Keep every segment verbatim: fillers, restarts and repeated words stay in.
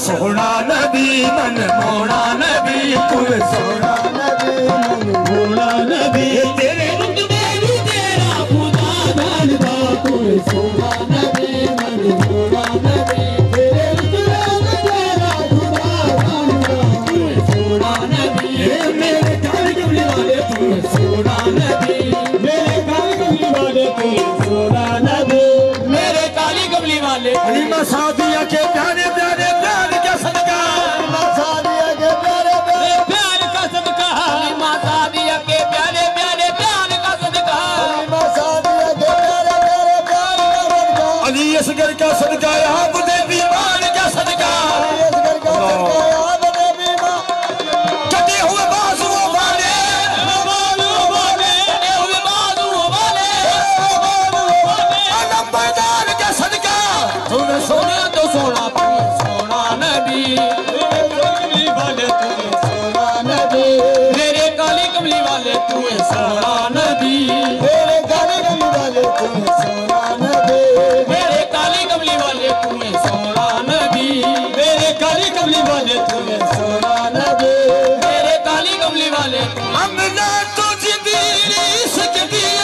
सोना नबी मन मोड़ा नबी तू सोना नबी मन मोड़ा नबी तेरे रुतबे भी तेरा खुदा जानदा तू सोना नबी मन मोड़ा नबी तेरे रुतबे भी तेरा खुदा जानदा तू सोना नबी मेरे काली कमली वाले तू सोना नबी मेरे काली कमली वाले तू सोना नबी मेरे काली कमली वाले हलीमा सादिया के प्यारे प्यारे प्यार का सदका हलीमा सादिया के प्यारे प्यारे प्यार का सदका हलीमा सादिया के प्यारे प्यारे प्यार का सदका हलीमा सादिया के प्यारे प्यारे प्यार का सदका अली असगर का सदका आप दे बीमार का सदका अली असगर का सदका आप दे बीमार कटे हुए बाजुओं वाले बाजुओं वाले कटे हुए बाजुओं वाले बाजुओं वाले अलम मैदान का सदका तूने सोना तो सोना सोना नबी मेरे कमली वाले तू सोना नबी मेरे काली कमली वाले तू सोना नबी मेरे काली कमली वाले तू सोना नबी मेरे काली कमली वाले तू सोना नबी मेरे काली कमली वाले तू सोना नबी मेरे काली कमली वाले अमना तो जिंदगी सकती है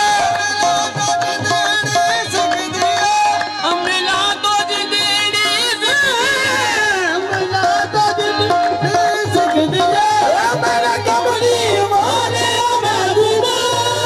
अमला तो जिंदगी अमला तो जिंदगी सकती है मेरा कमली वाले महबूबा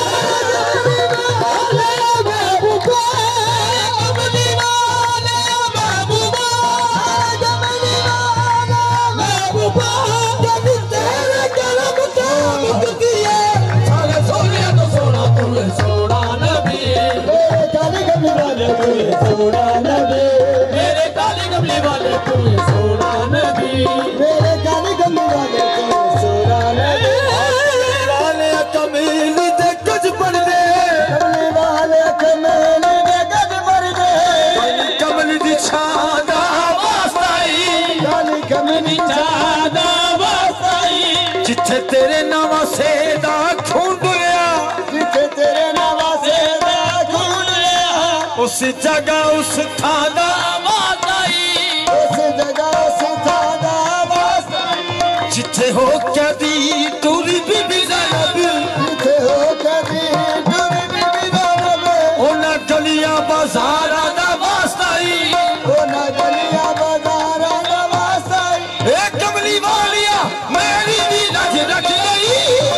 वाले महबूबा कमली वाले महबूबा कमली वाले महबूबा जब तेरे कलम का मुक्ति है सारे सोने तो सोना तू सोना नबी मेरे काली कमली वाले तू सोना नबी मेरे काली कमली वाले तू सोना नबी मेरे काली कमली वाले तू सोना नबी कमली वाले कमील दे कुछ पढ़ दे कमली वाले कमील दे कुछ पढ़ दे कमली दी छादा वास्ताई काली कमली छादा वास्ताई जिथे तेरे नावा से दा खून डुलिया जिथे तेरे नावा से दा खून डुलिया उस जगह उस थादा वास्ताई उस जगह उस थादा वास्ताई जिथे हो कदी टूरी बीबी ज़ैनब जिथे हो कदी टूरी बीबी ज़ैनब ओना गलियां बाज़ारां दा वास्ताई ओना गलियां बाज़ारां दा वास्ताई ए कमली वालिया मेरी भी लज रख गई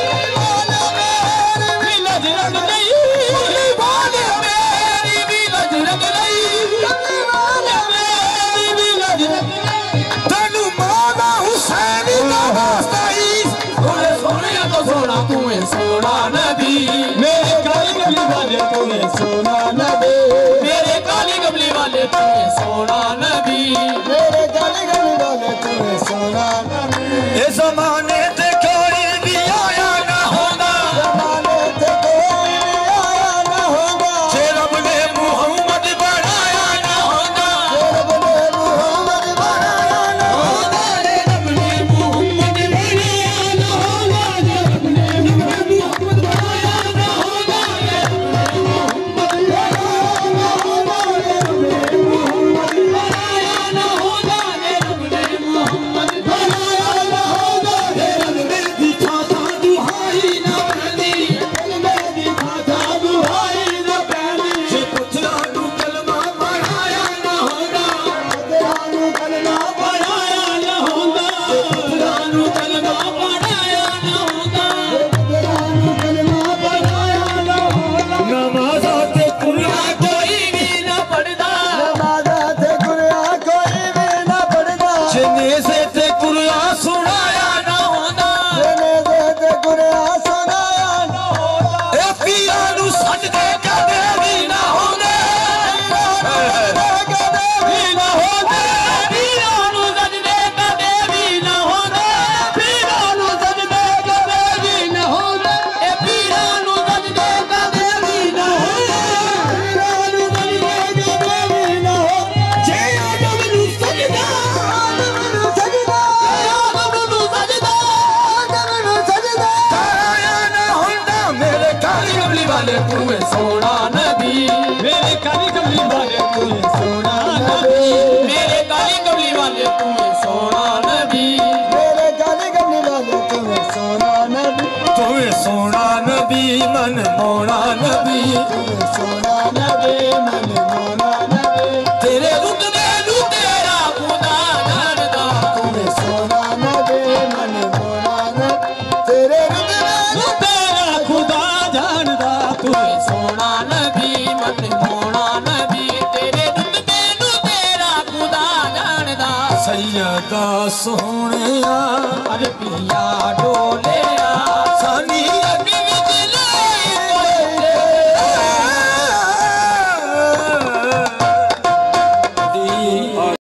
मेरी भी लज रख गई कमली वाले मेरी भी लज रख गई कमली वाले मेरी भी लज रख गई नबी सोना नबी मन मोना नबी तेरे रुतबे नू तेरा खुदा जानदा तू सोना नबी मन मोना नबी तेरे रुतबे नू तेरा खुदा जानदा तू सोना नबी मन मोना नबी तेरे रुतबे नू तेरा खुदा जानदा सैयदा सोहणिया अरबिया डोले